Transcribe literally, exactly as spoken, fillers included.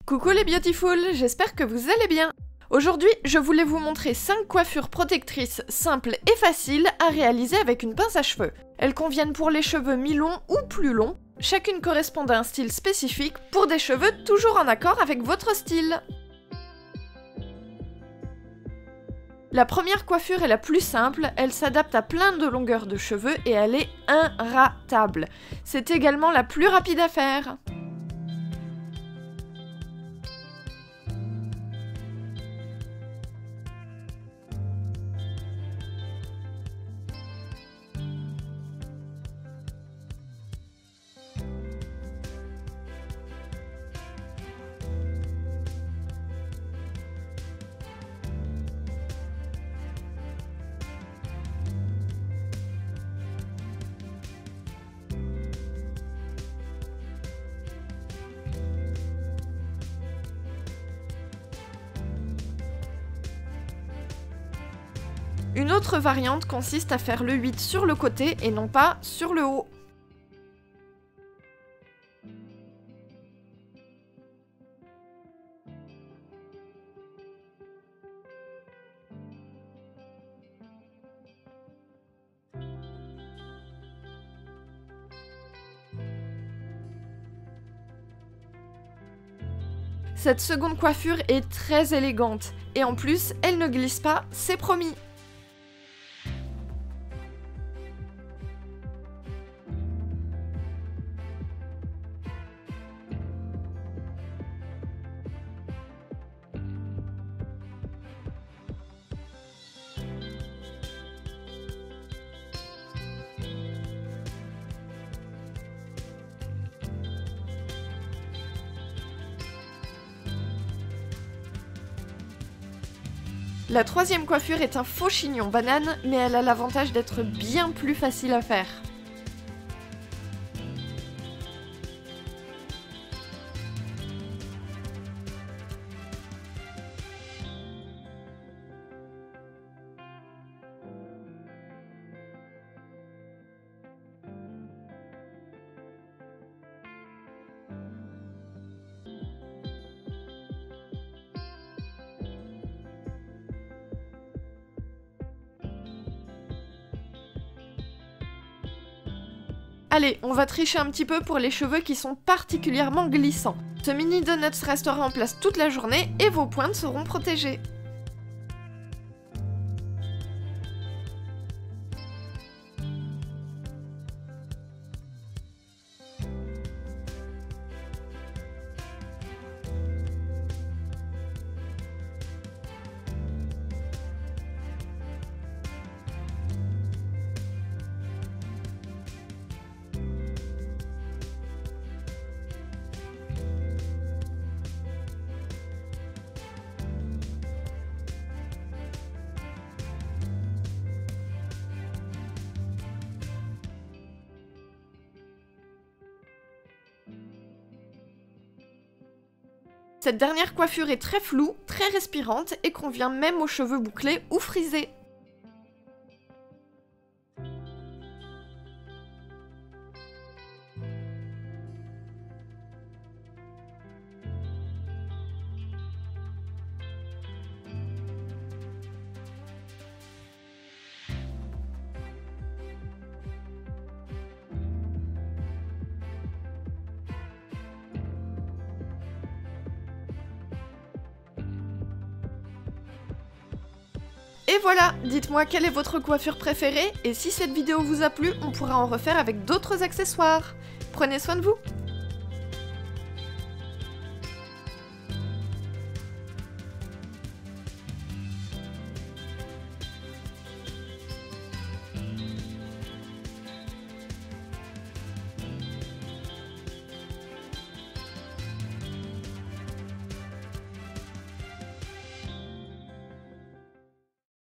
Coucou les beautiful, j'espère que vous allez bien. Aujourd'hui, je voulais vous montrer cinq coiffures protectrices simples et faciles à réaliser avec une pince à cheveux. Elles conviennent pour les cheveux mi-longs ou plus longs, chacune correspond à un style spécifique pour des cheveux toujours en accord avec votre style. La première coiffure est la plus simple, elle s'adapte à plein de longueurs de cheveux et elle est inratable. C'est également la plus rapide à faire. Une autre variante consiste à faire le huit sur le côté et non pas sur le haut. Cette seconde coiffure est très élégante et en plus, elle ne glisse pas, c'est promis. La troisième coiffure est un faux chignon banane, mais elle a l'avantage d'être bien plus facile à faire. Allez, on va tricher un petit peu pour les cheveux qui sont particulièrement glissants. Ce mini donuts restera en place toute la journée et vos pointes seront protégées. Cette dernière coiffure est très floue, très respirante et convient même aux cheveux bouclés ou frisés. Et voilà, dites-moi quelle est votre coiffure préférée et si cette vidéo vous a plu, on pourra en refaire avec d'autres accessoires. Prenez soin de vous!